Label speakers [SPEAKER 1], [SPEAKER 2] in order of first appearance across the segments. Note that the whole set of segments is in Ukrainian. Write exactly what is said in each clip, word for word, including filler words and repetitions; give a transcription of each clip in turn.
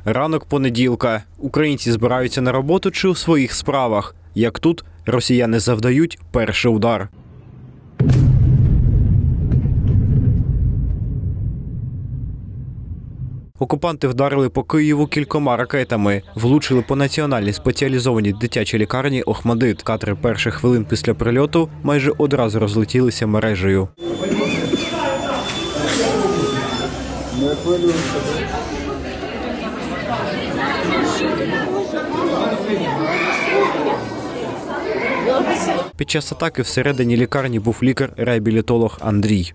[SPEAKER 1] Ранок понеділка. Українці збираються на роботу чи у своїх справах. Як тут, росіяни завдають перший удар. Окупанти вдарили по Києву кількома ракетами. Влучили по національній спеціалізованій дитячій лікарні «Охмадит». Кадри перших хвилин після прильоту майже одразу розлетілися мережею. Під час атаки всередині лікарні був лікар-реабілітолог Андрій.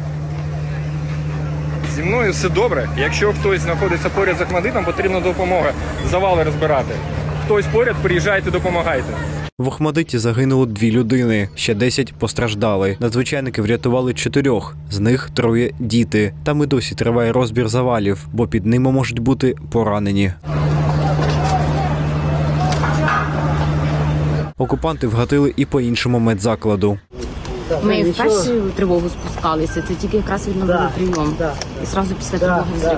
[SPEAKER 2] Зі мною все добре. Якщо хтось знаходиться поряд з «Охмадитом», потрібна допомога. Завали розбирати. Хтось поряд, приїжджайте, допомагайте.
[SPEAKER 1] В «Охмадиті» загинуло дві людини, ще десять постраждали. Надзвичайники врятували чотирьох, з них троє – діти. Там і досі триває розбір завалів, бо під ними можуть бути поранені. Окупанти вгатили і по іншому медзакладу.
[SPEAKER 3] Ми в першу тривогу спускалися, це тільки якраз відновили прийом. І одразу після тривоги взрив.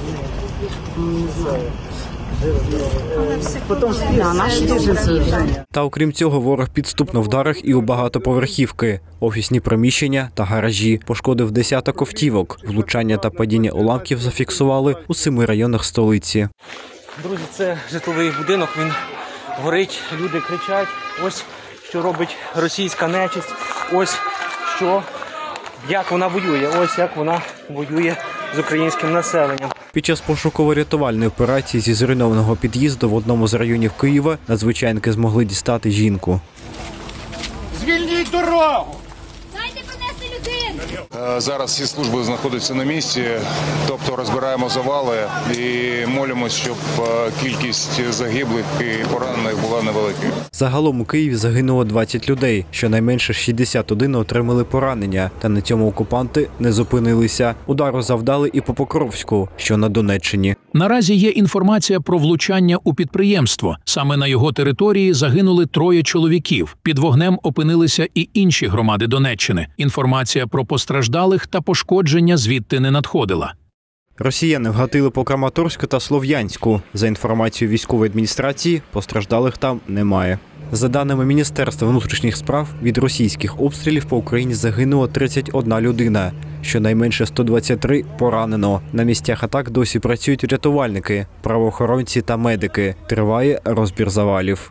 [SPEAKER 1] Та окрім цього, ворог підступно вдарив і у багатоповерхівки, офісні приміщення та гаражі. Пошкодив десяток автівок. Влучання та падіння уламків зафіксували у семи районах столиці.
[SPEAKER 4] Друзі, це житловий будинок, він горить, люди кричать. Ось що робить російська нечисть, ось що, як вона воює, ось як вона воює з українським населенням.
[SPEAKER 1] Під час пошуково-рятувальної операції зі зруйнованого під'їзду в одному з районів Києва надзвичайники змогли дістати жінку.
[SPEAKER 5] Звільніть дорогу!
[SPEAKER 6] Дайте принести людину!
[SPEAKER 5] Зараз всі служби знаходяться на місці, тобто розбираємо завали і молимось, щоб кількість загиблих і поранених була невеликою.
[SPEAKER 1] Загалом у Києві загинуло двадцять людей, щонайменше шістдесят один отримали поранення. Та на цьому окупанти не зупинилися. Удару завдали і по Покровську, що на Донеччині.
[SPEAKER 7] Наразі є інформація про влучання у підприємство. Саме на його території загинули троє чоловіків. Під вогнем опинилися і інші громади Донеччини. Інформація про постраждалих та пошкодження звідти не надходила.
[SPEAKER 1] Росіяни вгатили по Краматорську та Слов'янську. За інформацією військової адміністрації, постраждалих там немає. За даними Міністерства внутрішніх справ, від російських обстрілів по Україні загинуло тридцять одна людина. Щонайменше сто двадцять три поранено. На місцях атак досі працюють рятувальники, правоохоронці та медики. Триває розбір завалів.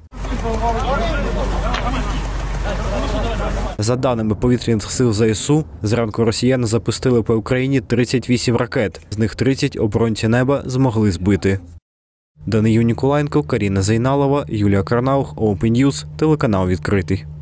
[SPEAKER 1] За даними повітряних сил ЗСУ, зранку росіяни запустили по Україні тридцять вісім ракет. З них тридцять оборонці неба змогли збити. Даниїл Ніколаєнко, Каріна Зайналова, Юлія Карнаух, Open News, телеканал «Відкритий».